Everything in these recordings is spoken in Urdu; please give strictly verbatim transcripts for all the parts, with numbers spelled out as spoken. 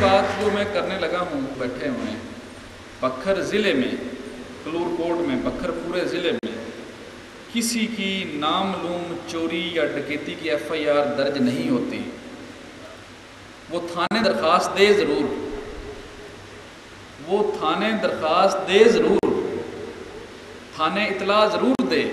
بات جو میں کرنے لگا ہوں، بیٹھے ہوئے ہیں بکھر ضلع میں، کلور کوٹ میں، بکھر پورے ضلع میں کسی کی نامعلوم چوری یا ڈکیتی کی ایف آئی آر درج نہیں ہوتی، وہ تھانے درخواست دے ضرور وہ تھانے درخواست دے ضرور تھانے اطلاع ضرور دے۔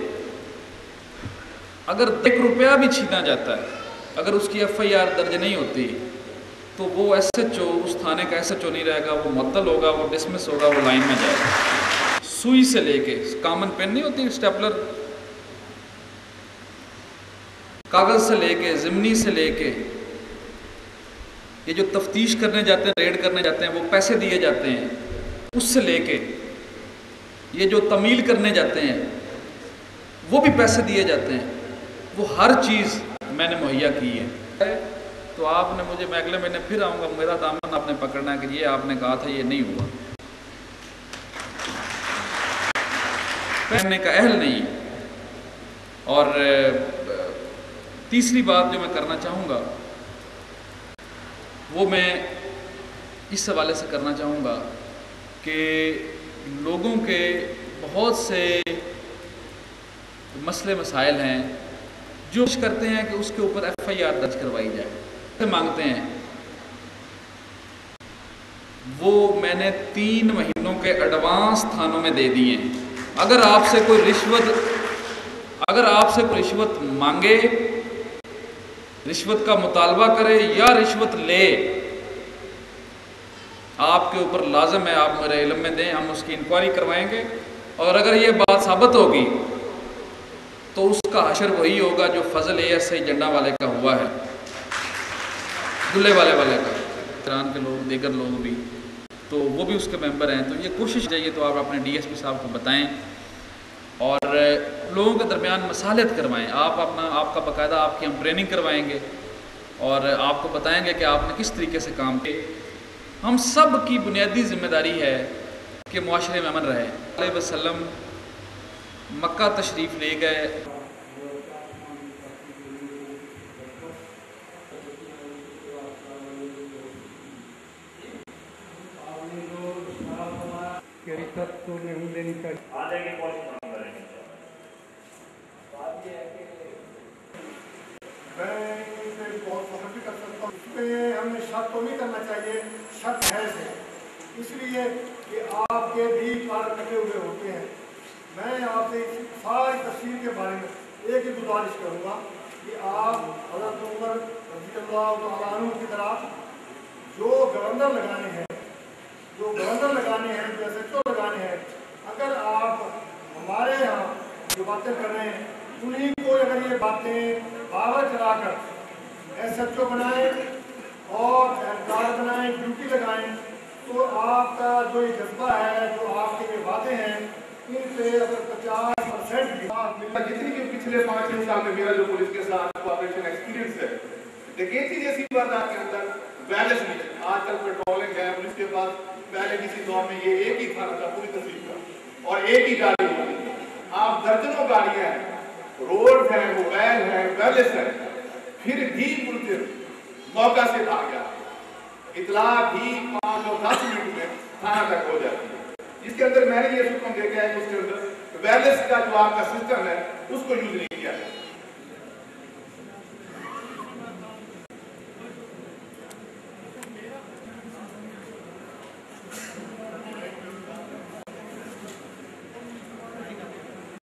اگر ایک روپیہ بھی چھینا جاتا ہے، اگر اس کی ایف آئی آر درج نہیں ہوتی تو وہ ایس ایچ او، اس تھانے کا ایس ایچ او نہیں رہے گا، وہ معطل ہوگا، وہ ڈسمس ہوگا، وہ لائن میں جائے گا۔ سوئی سے لے کے، کامن پین نہیں ہوتی اسٹیپلر، کاغذ سے لے کے، ضمنی سے لے کے، یہ جو تفتیش کرنے جاتے ہیں، ریڈ کرنے جاتے ہیں، وہ پیسے دیے جاتے ہیں، اس سے لے کے یہ جو تمیل کرنے جاتے ہیں وہ بھی پیسے دیے جاتے ہیں، وہ ہر چیز میں نے مہیا کی ہے۔ تو آپ نے مجھے، میں اگلے مہینے پھر آؤں گا، میرا دامن آپ نے پکڑنا ہے کہ یہ آپ نے کہا تھا یہ نہیں ہوا، پہننے کا اہل نہیں۔ اور تیسری بات جو میں کرنا چاہوں گا وہ میں اس حوالے سے کرنا چاہوں گا کہ لوگوں کے بہت سے مسئلے مسائل ہیں جو کرتے ہیں کہ اس کے اوپر ایف آئی آر درج کروائی جائے، مانگتے ہیں، وہ میں نے تین مہینوں کے ایڈوانس تھانوں میں دے دیے ہیں۔ اگر آپ سے کوئی رشوت اگر آپ سے کوئی رشوت مانگے، رشوت کا مطالبہ کرے یا رشوت لے، آپ کے اوپر لازم ہے آپ میرے علم میں دیں، ہم اس کی انکوائری کروائیں گے، اور اگر یہ بات ثابت ہوگی تو اس کا حشر وہی ہوگا جو فضل اے ایس آئی جنڈا والے کا ہوا ہے، دلے والے والے کا، ایران کے لوگ، دیگر لوگ بھی، تو وہ بھی اس کے ممبر ہیں۔ تو یہ کوشش چاہیے تو آپ اپنے ڈی ایس پی صاحب کو بتائیں اور لوگوں کے درمیان مصالحت کروائیں۔ آپ اپنا آپ کا باقاعدہ آپ کی ہم ٹریننگ کروائیں گے اور آپ کو بتائیں گے کہ آپ نے کس طریقے سے کام کیے۔ ہم سب کی بنیادی ذمہ داری ہے کہ معاشرے میں امن رہے۔ علیہ وسلم مکہ تشریف لے گئے، تو نہیں لینی چاہیے۔ میں اسے بہت فخر بھی کر سکتا ہوں، اس میں ہمیں شک تو نہیں کرنا چاہیے، شک ہے سے اس لیے کہ آپ کے بھی پار کٹے ہوئے ہوتے ہیں۔ میں آپ سے ساری تفصیل کے بارے میں ایک ہی گزارش کروں گا کہ آپ حضرت عمر رضی اللہ تعالیٰ عنہ کی طرح جو گورنر لگانے ہیں جو گورنر لگانے ہیں جو ایس ایچ او لگانے ہیں، اگر آپ ہمارے یہاں جو باتیں کر رہے ہیں انہیں کو اگر یہ باتیں پاور چلا کر ایس ایچ او بنائیں اور اہلکار بنائیں، ڈیوٹی لگائیں، تو آپ کا جو یہ جذبہ ہے، جو آپ کے یہ وعدے ہیں، ان پہ اگر پچاس پرسینٹ جتنی کہ پچھلے پانچ چھ سال میں میرا جو پولیس کے ساتھ کوآپریشن ایکسپیرینس ہے، ڈکیتی جیسی واردات کے اندر ویلنس نہیں، آج کل پیٹرولنگ ہے پولیس کے پاس، پہلے کسی دور میں یہ ایک ہی تھا پوری تصویر کا اور ایک ہی گاڑی ہوتی، آپ درجنوں گاڑیاں ہیں، روڈ ہے، موبائل ہے، ویلنس ہے، پھر بھی ملزم موقع سے بھاگ گیا، اطلاع بھی پانچ اور دس منٹ میں تھانہ تک ہو جاتی ہے، جس کے اندر میں نے یہ حکم دیکھا ہے کہ اس کے اندر ویلنس کا جو آپ کا سسٹم ہے اس کو یوز نہیں کیا